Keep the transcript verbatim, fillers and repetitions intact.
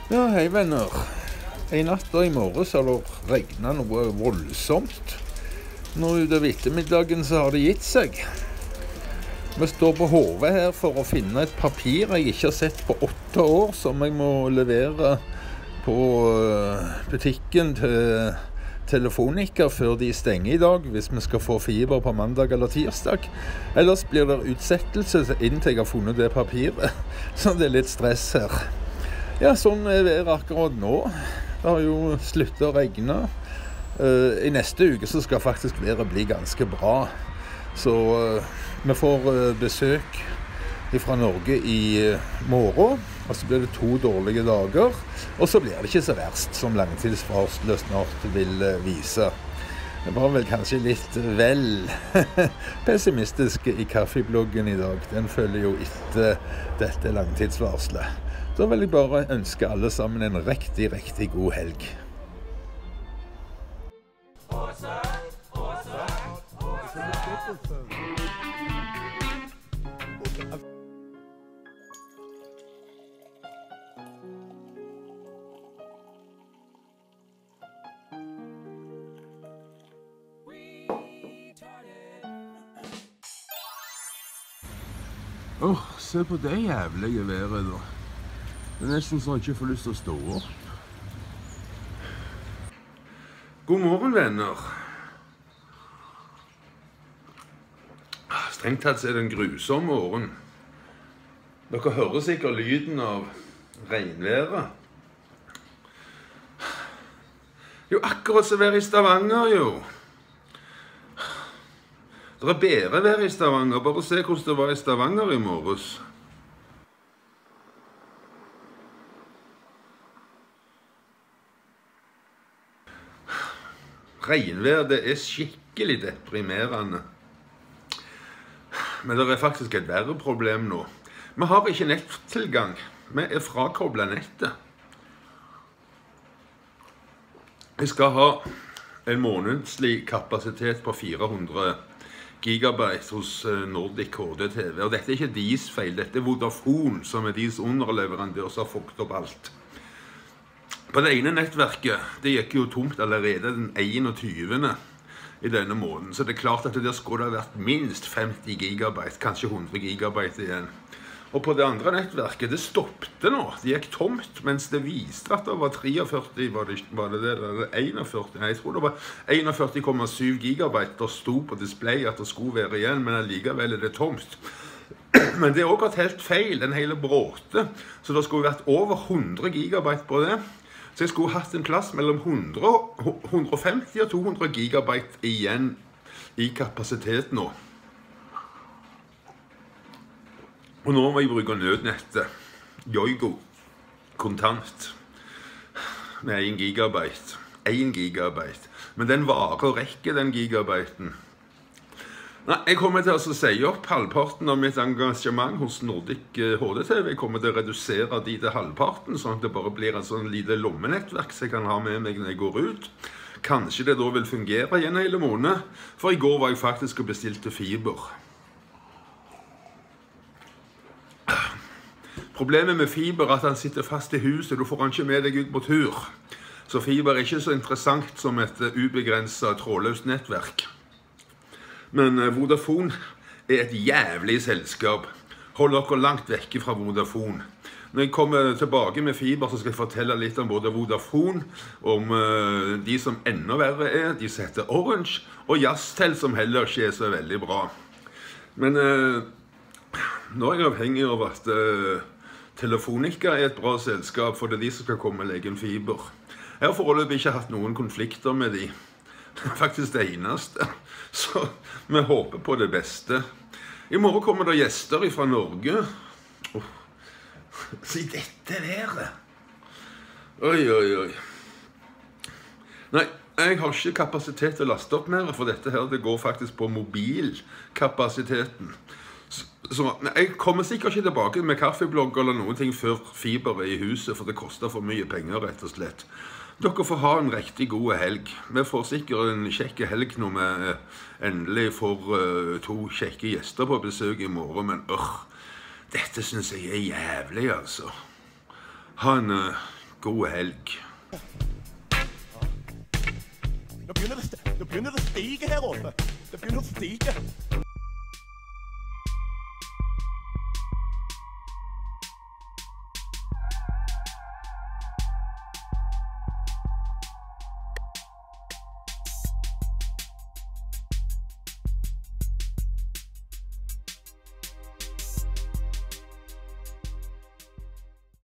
Ja, hei venner. I natt og i morgen så har det regnet noe voldsomt. Nå utover ettermiddagen så har det gitt seg. Vi står på hodet her for å finne et papir jeg ikke har sett på åtte år, som jeg må levere på butikken til Telefonica før de stenger i dag, hvis vi skal få fiber på mandag eller tirsdag. Ellers blir det utsettelse inntil jeg har funnet det papiret, så det er litt stress her. Ja, sånn er det akkurat nå. Det har jo sluttet å regne. Uh, I neste uke så skal faktisk været bli ganske bra. Så uh, vi får uh, besøk fra Norge i uh, morgen, og så blir det to dårlige dager. Og så blir det ikke så verst som langtidsvarselet snart vil uh, vise. Det var vel kanskje litt vel pessimistisk i kaffebloggen i dag. Den følger jo etter dette langtidsvarselet. Da vil jeg bare ønske alle sammen en riktig, riktig god helg. Åh, oh, se på det jævlige været da. Det er nesten så jeg ikke får lyst til å stå opp. God morgen, venner. Strengt tatt er det en grusom morgen. Dere hører sikkert lyden av regnværet. Jo, akkurat så vær i Stavanger, jo. Det er bedre vær i Stavanger. Bare se hvordan det var i Stavanger i morges. Regnvær, det er skikkelig deprimerende. Men det er faktisk et verre problem nå. Vi har ikke nettilgang. Vi er frakoblet nettet. Vi skal ha en månedslig kapasitet på fire hundre gigabyte hos Nordic H D T V. Og dette er ikke deres feil, dette er Vodafone som er deres underleverandør som har fucket opp alt. På det ene nettverket, det gikk jo tomt allerede den enogtyvende i denne måneden, så det er klart at det skulle ha vært minst femti gigabyte, kanskje hundre gigabyte igjen. Og på det andre nettverket, det stoppte nå, det gikk tomt, mens det viste at det var treogførti, var det, var det det, eller enogførti, nei, jeg tror det var enogførti komma syv gigabyte, det sto på display at det skulle være igjen, men allikevel er det tomt. Men det er også helt feil, den hele bråte, så det skulle vært over hundre gigabyte på det. Så jeg skulle hatt en plass mellom hundre, hundre og femti og to hundre gigabyte igjen i kapasitet nå. Og nå må jeg bruke nødnettet, Yoigo, kontant, med en gigabyte, en gigabyte. Men den varer og rekker den gigabyten. Nei, jeg kommer til å si opp halvparten av mitt engasjement hos Nordic H D T V. Jeg kommer til å redusere de til halvparten, sånn at det bare blir en sånn lite lommenettverk som jeg kan ha med meg når jeg går ut. Kanskje det da vil fungere igjen hele måned, for i går var jeg faktisk og bestilte fiber. Problemet med fiber er at han sitter fast i huset, du får han ikke med deg ut på tur. Så fiber er ikke så interessant som et ubegrenset trådløst nettverk. Men Vodafone er et jævlig selskap. Hold dere langt vekke fra Vodafone. Når jeg kommer tilbake med fiber, så skal jeg fortelle litt om både Vodafone, om uh, de som enda verre er, de som heter Orange, og Jazztel, som heller ikke er så veldig bra. Men uh, nå er jeg avhengig av at uh, Telefonica er et bra selskap, for det er de som skal komme og legge en fiber. Jeg har foreløpig ikke hatt noen konflikter med de. Det er faktisk det eneste. Så vi håper på det beste. I morgen kommer det gjester fra Norge. Oh. Se dette været. Oi, oi, oi. Nei, jeg har ikke kapasitet til å laste opp mer, for dette her, det går faktisk på mobilkapasiteten. Så, så jeg kommer sikkert ikke tilbake med kaffeblogg eller noen ting før fiber er i huset, for det koster for mye penger, rett og slett. Dere får ha en riktig god helg. Vi får sikkert en kjekke helg når vi endelig får uh, to kjekke gjester på besøk i morgen, men øh, dette synes jeg er jævlig, altså. Ha en uh, God helg. Nå begynner det, nå begynner det å stige her oppe. Det begynner å stige.